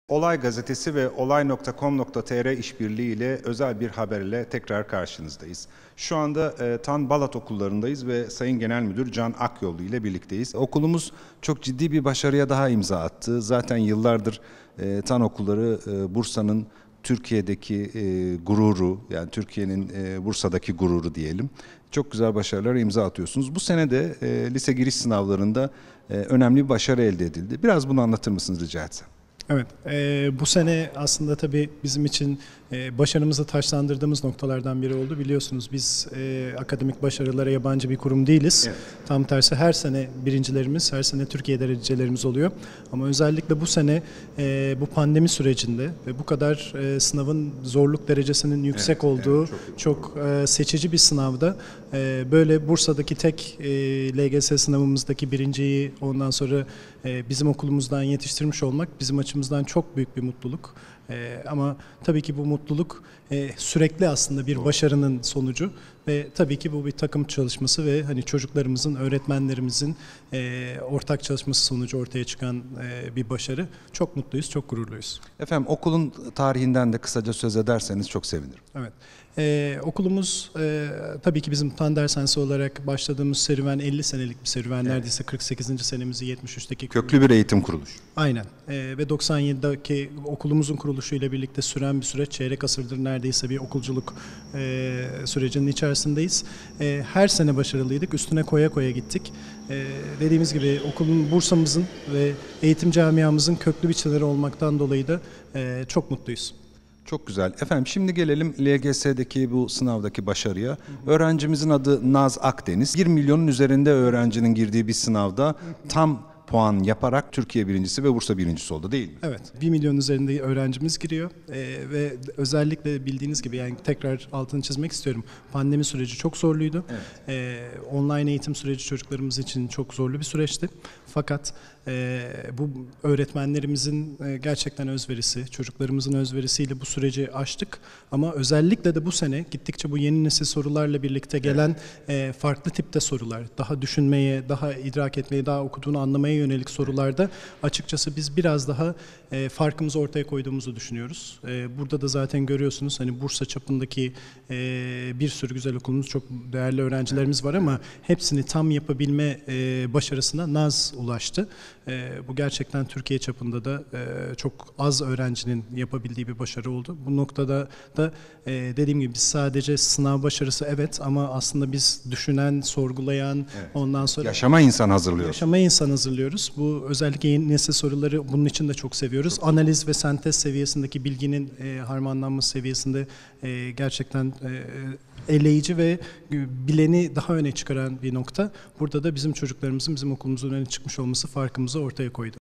Olay Gazetesi ve olay.com.tr işbirliği ile özel bir haber ile tekrar karşınızdayız. Şu anda Tan Balat okullarındayız ve Sayın Genel Müdür Can Akyollu ile birlikteyiz. Okulumuz çok ciddi bir başarıya daha imza attı. Zaten yıllardır Tan okulları Bursa'nın Türkiye'deki gururu, yani Türkiye'nin Bursa'daki gururu diyelim. Çok güzel başarılar imza atıyorsunuz. Bu sene de lise giriş sınavlarında önemli bir başarı elde edildi. Biraz bunu anlatır mısınız rica etsem? Evet, bu sene aslında tabii bizim için başarımızı taçlandırdığımız noktalardan biri oldu. Biliyorsunuz biz akademik başarılara yabancı bir kurum değiliz. Evet. Tam tersi her sene birincilerimiz, her sene Türkiye derecelerimiz oluyor. Ama özellikle bu sene bu pandemi sürecinde ve bu kadar sınavın zorluk derecesinin yüksek olduğu çok seçici bir sınavda böyle Bursa'daki tek LGS sınavımızdaki birinciyi ondan sonra bizim okulumuzdan yetiştirmiş olmak bizim açımızdan çok büyük bir mutluluk. Ama tabii ki bu mutluluk sürekli aslında bir başarının sonucu ve tabii ki bu bir takım çalışması ve hani çocuklarımızın, öğretmenlerimizin ortak çalışması sonucu ortaya çıkan bir başarı. Çok mutluyuz, çok gururluyuz. Efendim okulun tarihinden de kısaca söz ederseniz çok sevinirim. Evet. Okulumuz tabii ki bizim Tan Dershanesi olarak başladığımız serüven 50 senelik bir serüven. Neredeyse 48. senemizi 73'teki köklü bir eğitim kuruluşu. Aynen. Ve 97'deki okulumuzun kuruluşuyla birlikte süren bir süreç, çeyrek asırdır neredeyse bir okulculuk sürecinin içerisindeyiz. Her sene başarılıydık, üstüne koya koya gittik. Dediğimiz gibi okulun, Bursa'mızın ve eğitim camiamızın köklü biçimleri olmaktan dolayı da çok mutluyuz. Çok güzel. Efendim şimdi gelelim LGS'deki bu sınavdaki başarıya. Öğrencimizin adı Naz Akdeniz. 1 milyonun üzerinde öğrencinin girdiği bir sınavda tam puan yaparak Türkiye birincisi ve Bursa birincisi oldu değil mi? Evet. 1 milyon üzerinde öğrencimiz giriyor ve özellikle bildiğiniz gibi yani tekrar altını çizmek istiyorum. Pandemi süreci çok zorluydu. Evet. Online eğitim süreci çocuklarımız için çok zorlu bir süreçti. Fakat bu öğretmenlerimizin gerçekten özverisi, çocuklarımızın özverisiyle bu süreci aştık. Ama özellikle de bu sene gittikçe bu yeni nesil sorularla birlikte gelen farklı tipte sorular, daha düşünmeye, daha idrak etmeye, daha okuduğunu anlamaya yönelik sorularda açıkçası biz biraz daha farkımızı ortaya koyduğumuzu düşünüyoruz. Burada da zaten görüyorsunuz hani Bursa çapındaki bir sürü güzel okulumuz, çok değerli öğrencilerimiz var ama hepsini tam yapabilme başarısına Naz ulaştı. Bu gerçekten Türkiye çapında da çok az öğrencinin yapabildiği bir başarı oldu. Bu noktada da dediğim gibi biz sadece sınav başarısı evet ama aslında biz düşünen, sorgulayan, ondan sonra yaşama insan hazırlıyoruz. Yaşama insan hazırlıyoruz. Bu özellikle yeni nesil soruları bunun için de çok seviyoruz. Çok analiz ve sentez seviyesindeki bilginin harmanlanması seviyesinde gerçekten eleyici ve bileni daha öne çıkaran bir nokta. Burada da bizim çocuklarımızın, bizim okulumuzun öne çıkmış olması farkımızı ortaya koydu.